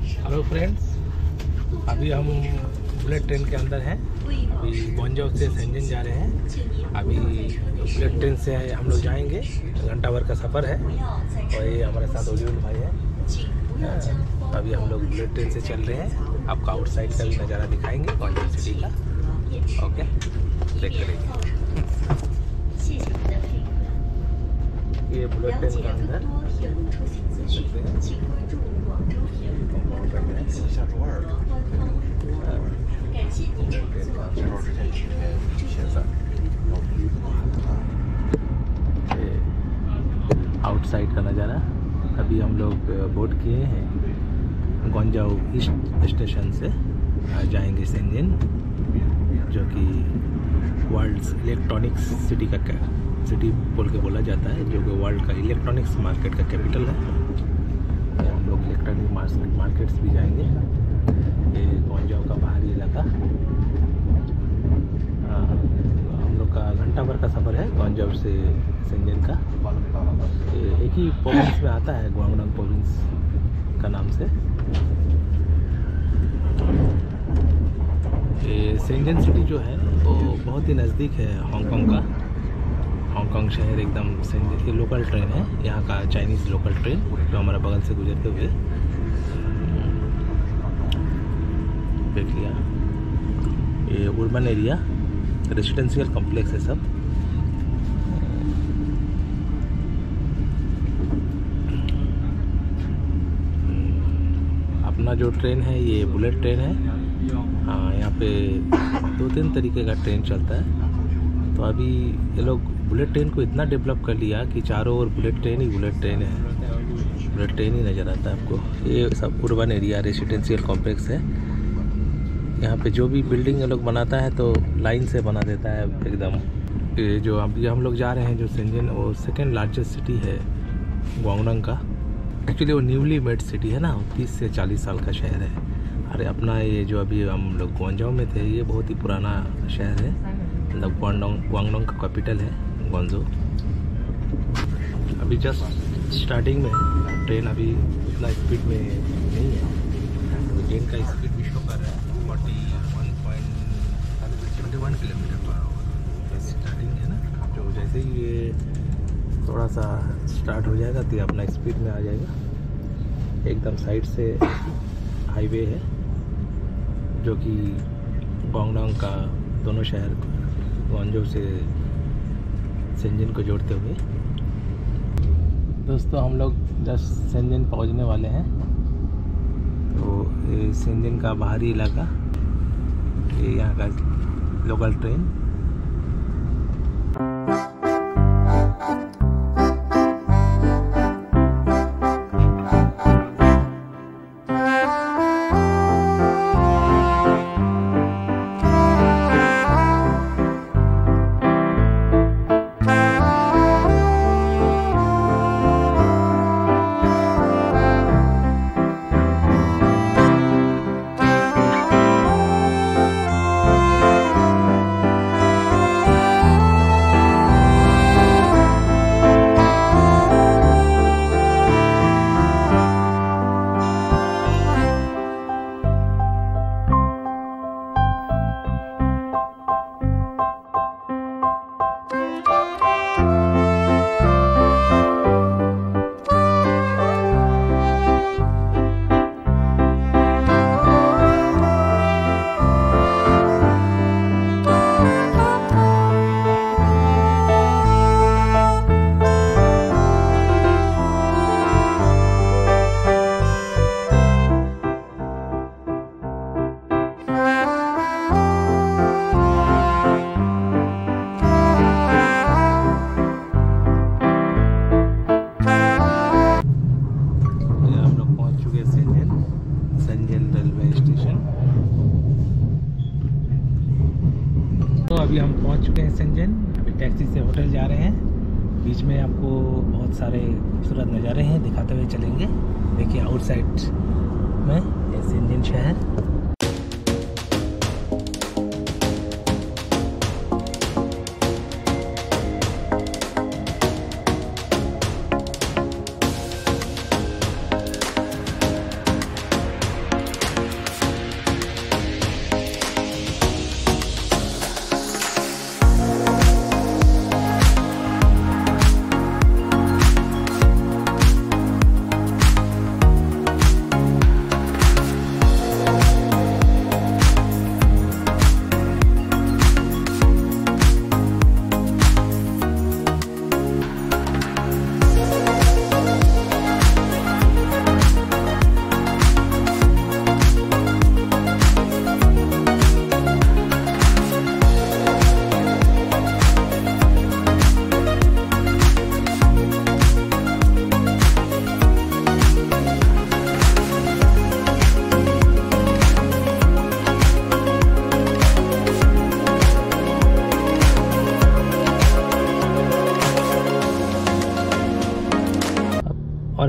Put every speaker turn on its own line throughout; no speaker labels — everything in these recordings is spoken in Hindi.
हेलो फ्रेंड्स, अभी हम बुलेट ट्रेन के अंदर हैं। अभी ग्वांगझो से शेंजन जा रहे हैं। अभी बुलेट ट्रेन से हम लोग जाएंगे, घंटा भर का सफ़र है। और ये हमारे साथ ओलिवल भाई है। अभी हम लोग बुलेट ट्रेन से चल रहे हैं। आपको आउटसाइड का भी नज़ारा दिखाएंगे ग्वांगझो सिटी का। ओके, देख कर रहिए। ये बुलेट ट्रेन का अंदर आउटसाइड का नज़ारा। अभी हम लोग बोर्ड किए हैं ग्वांगझो ईस्ट स्टेशन से जाएंगे शेंजन, जो कि वर्ल्ड्स इलेक्ट्रॉनिक्स सिटी का सिटी बोल के बोला जाता है, जो कि वर्ल्ड का इलेक्ट्रॉनिक्स मार्केट का कैपिटल है। तो हम लोग इलेक्ट्रॉनिक मार्केट्स भी जाएंगे। ये ग्वांगझो का बाहरी इलाका। हम लोग का घंटा भर का सफ़र है ग्वांगझो से शेंजन का। एक ही प्रोविंस में आता है, ग्वांगडोंग प्रोविंस का नाम से। ये शेंजन सिटी जो है वो बहुत ही नज़दीक है हांगकांग का। हांगकांग शहर एकदम शेंजन। ये लोकल ट्रेन है यहाँ का, चाइनीज़ लोकल ट्रेन जो हमारे बगल से गुजरते हुए देख लिया। ये अर्बन एरिया रेजिडेंशियल कॉम्प्लेक्स है सब। अपना जो ट्रेन है ये बुलेट ट्रेन है। हाँ, यहाँ पे 2-3 तरीके का ट्रेन चलता है। तो अभी ये लोग बुलेट ट्रेन को इतना डेवलप कर लिया कि चारों ओर बुलेट ट्रेन ही है। बुलेट ट्रेन ही नज़र आता है आपको। ये सब अर्बन एरिया रेजिडेंशियल कॉम्प्लेक्स है। यहाँ पे जो भी बिल्डिंग ये लोग बनाता है तो लाइन से बना देता है एकदम। ये जो अभी हम लोग जा रहे हैं जो शेंजन, वो सेकेंड लार्जेस्ट सिटी है ग्वांगडोंग का। एक्चुअली वो न्यूली मेड सिटी है ना, 30 से 40 साल का शहर है। अरे अपना ये जो अभी हम लोग ग्वांगझो में थे, ये बहुत ही पुराना शहर है। मतलब ग्वांगडोंग का कैपिटल है ग्वांगझो। अभी जस्ट स्टार्टिंग में ट्रेन अभी उतना स्पीड में नहीं है। तो ट्रेन का स्पीड भी शो कर रहा है 41 किलोमीटर पर आवर। स्टार्टिंग है ना, जो जैसे ही ये थोड़ा सा स्टार्ट हो जाएगा तो ये अपना स्पीड में आ जाएगा। एकदम साइड से हाईवे है जो कि ग्वांगडोंग का दोनों शहर ग्वांगझो से शेंजन को जोड़ते हुए। दोस्तों, हम लोग जस्ट शेंजन पहुंचने वाले हैं। तो ये शेंजन का बाहरी इलाका, ये यहाँ का लोकल ट्रेन। तो अभी हम पहुंच चुके हैं शेंजन। अभी टैक्सी से होटल जा रहे हैं। बीच में आपको बहुत सारे खूबसूरत नज़ारे हैं, दिखाते हुए चलेंगे। देखिए आउटसाइड में ये शेंजन शहर।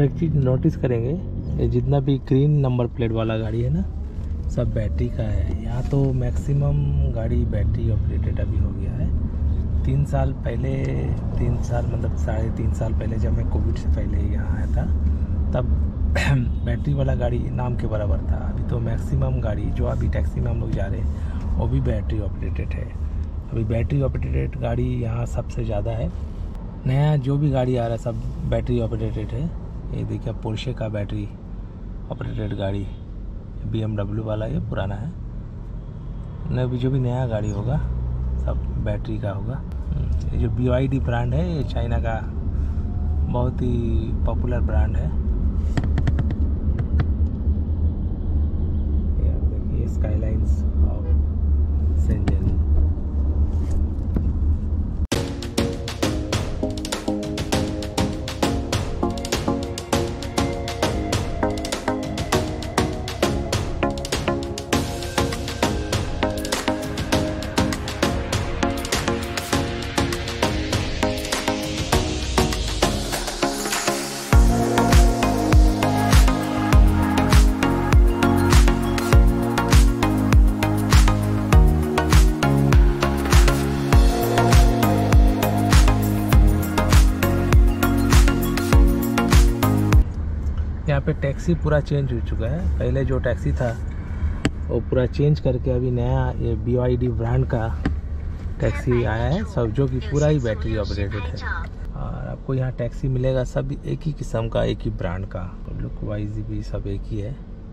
एक चीज़ नोटिस करेंगे, ये जितना भी ग्रीन नंबर प्लेट वाला गाड़ी है ना, सब बैटरी का है। यहाँ तो मैक्सिमम गाड़ी बैटरी ऑपरेटेड अभी हो गया है। 3 साल पहले, 3 साल मतलब 3.5 साल पहले, जब मैं कोविड से पहले यहाँ आया था, तब बैटरी वाला गाड़ी नाम के बराबर था। अभी तो मैक्सिमम गाड़ी जो अभी टैक्सी में हम लोग जा रहे हैं वो भी बैटरी ऑपरेटेड है। अभी बैटरी ऑपरेटेड गाड़ी यहाँ सबसे ज़्यादा है। नया जो भी गाड़ी आ रहा है सब बैटरी ऑपरेटेड है। ये देखिए पोर्शे का बैटरी ऑपरेटेड गाड़ी, BMW वाला ये पुराना है। न जो भी नया गाड़ी होगा सब बैटरी का होगा। ये जो BYD ब्रांड है, ये चाइना का बहुत ही पॉपुलर ब्रांड है। ये आप देखिए स्काईलाइंस ऑफ शेंजन। यहाँ पे टैक्सी पूरा चेंज हो चुका है। पहले जो टैक्सी था वो पूरा चेंज करके अभी नया ये BYD ब्रांड का टैक्सी आया है, सब जो कि पूरा ही बैटरी ऑपरेटेड है। और आपको यहाँ टैक्सी मिलेगा सब एक ही किस्म का, एक ही ब्रांड का, लुक वाइज भी सब एक ही है।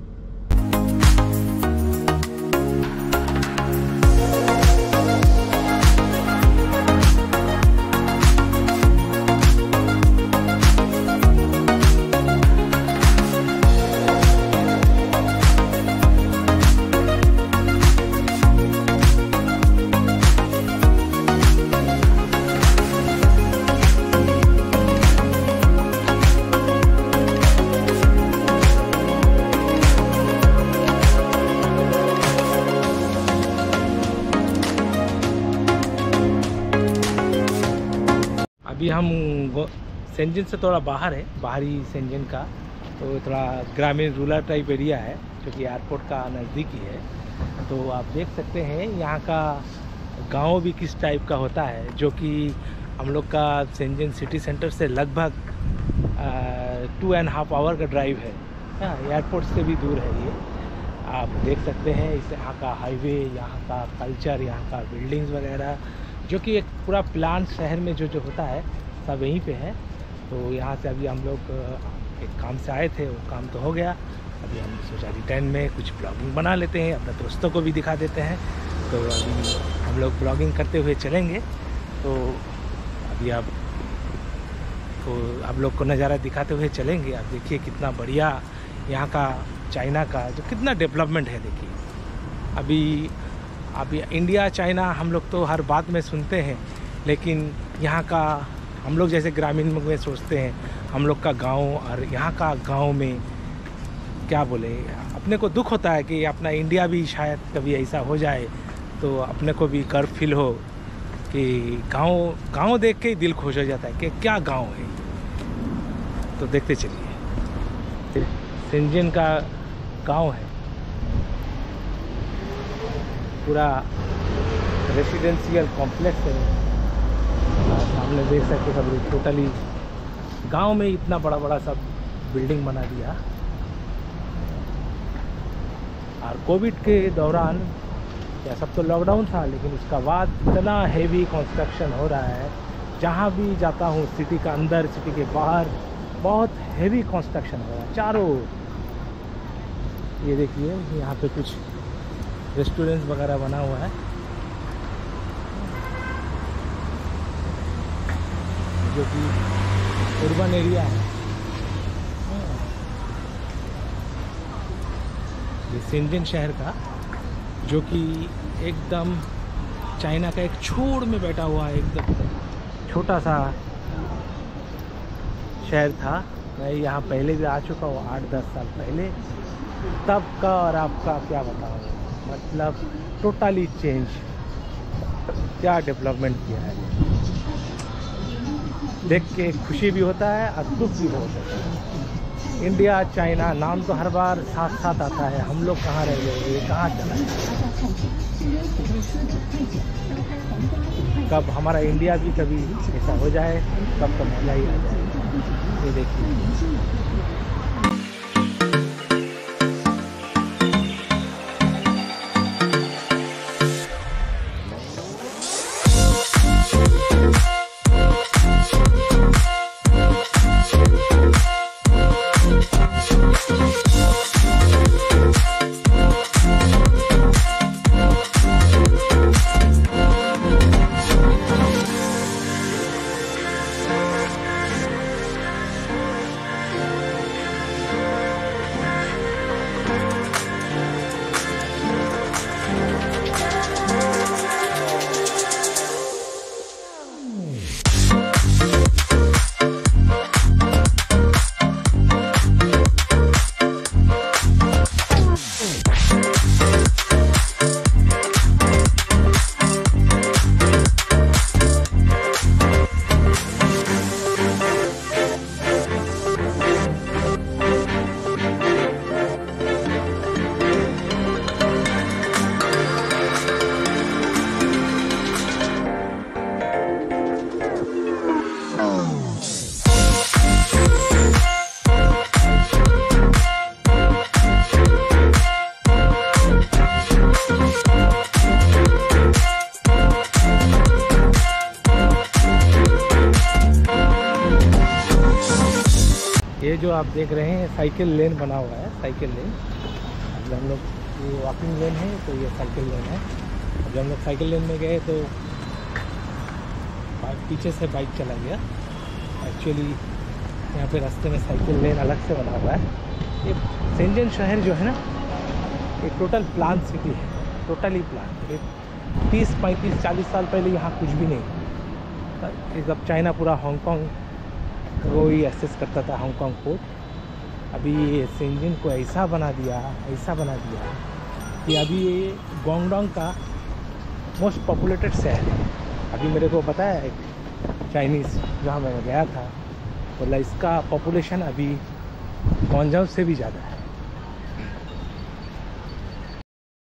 अभी हम शेंजन से थोड़ा बाहर है, बाहरी शेंजन का, तो थोड़ा ग्रामीण रूरल टाइप एरिया है जो कि एयरपोर्ट का नज़दीकी है। तो आप देख सकते हैं यहाँ का गांव भी किस टाइप का होता है, जो कि हम लोग का शेंजन सिटी सेंटर से लगभग 2.5 आवर का ड्राइव है। हाँ, एयरपोर्ट से भी दूर है ये। आप देख सकते हैं इस यहाँ का हाईवे, यहाँ का कल्चर, यहाँ का बिल्डिंग्स वगैरह, जो कि एक पूरा प्लान शहर में जो होता है सब यहीं पे है। तो यहाँ से अभी हम लोग एक काम से आए थे, वो काम तो हो गया। अभी हम सोचा रिटर्न में कुछ ब्लॉगिंग बना लेते हैं, अपने दोस्तों को भी दिखा देते हैं। तो अभी हम लोग ब्लॉगिंग करते हुए चलेंगे। तो अभी आप लोग को नज़ारा दिखाते हुए चलेंगे। आप देखिए कितना बढ़िया यहाँ का चाइना का जो कितना डेवलपमेंट है। देखिए अभी इंडिया चाइना हम लोग तो हर बात में सुनते हैं, लेकिन यहाँ का हम लोग जैसे ग्रामीण में सोचते हैं, हम लोग का गांव और यहाँ का गांव में क्या बोले, अपने को दुख होता है कि अपना इंडिया भी शायद कभी ऐसा हो जाए तो अपने को भी गर्व फील हो कि गांव देख के ही दिल खुश हो जाता है कि क्या गांव है। तो देखते चलिए, शेंजन का गांव है, पूरा रेसिडेंशियल कॉम्प्लेक्स है। सामने देख सकते सब टोटली गांव में इतना बड़ा बड़ा सब बिल्डिंग बना दिया। और कोविड के दौरान या सब तो लॉकडाउन था, लेकिन उसका बाद इतना हेवी कंस्ट्रक्शन हो रहा है। जहाँ भी जाता हूँ, सिटी का अंदर, सिटी के बाहर, बहुत हेवी कंस्ट्रक्शन हो रहा है चारों ओर। ये देखिए यहाँ पे कुछ रेस्टोरेंट्स वगैरह बना हुआ है, जो कि अर्बन एरिया है। ये शेंजन शहर का, जो कि एकदम चाइना का एक छोर में बैठा हुआ है, एकदम छोटा सा शहर था। मैं यहाँ पहले भी आ चुका हूँ 8-10 साल पहले, तब का और आपका क्या बताऊँ, मतलब टोटली चेंज, क्या डेवलपमेंट किया है। देख के खुशी भी होता है और दुख भी बहुत होता है। इंडिया चाइना नाम तो हर बार साथ साथ आता है, हम लोग कहाँ रह गए, ये कहाँ चला है? कब हमारा इंडिया भी कभी ऐसा हो जाए, कब तो मजा ही आ जाए। ये देखिए ये जो आप देख रहे हैं साइकिल लेन बना हुआ है, साइकिल लेन। जब हम लोग ये वॉकिंग लेन है तो ये साइकिल लेन है। जब हम लोग साइकिल लेन में गए तो पीछे से बाइक चला गया। एक्चुअली यहाँ पे रास्ते में साइकिल लेन अलग से बना हुआ है। ये शेंजन शहर जो है ना, ये टोटल प्लान सिटी है, टोटली प्लान। ये 30, 35, 40 साल पहले यहाँ कुछ भी नहीं। जब चाइना पूरा हांगकांग वो ही एक्सेस करता था, हांगकांग पोर्ट। अभी ये शेंजन को ऐसा बना दिया कि अभी ये गुआंगडोंग का मोस्ट पॉपुलेटेड शहर है। अभी मेरे को पता है एक चाइनीज़ जहाँ मैं गया था, बोला इसका पॉपुलेशन अभी गुआंगझो से भी ज़्यादा है।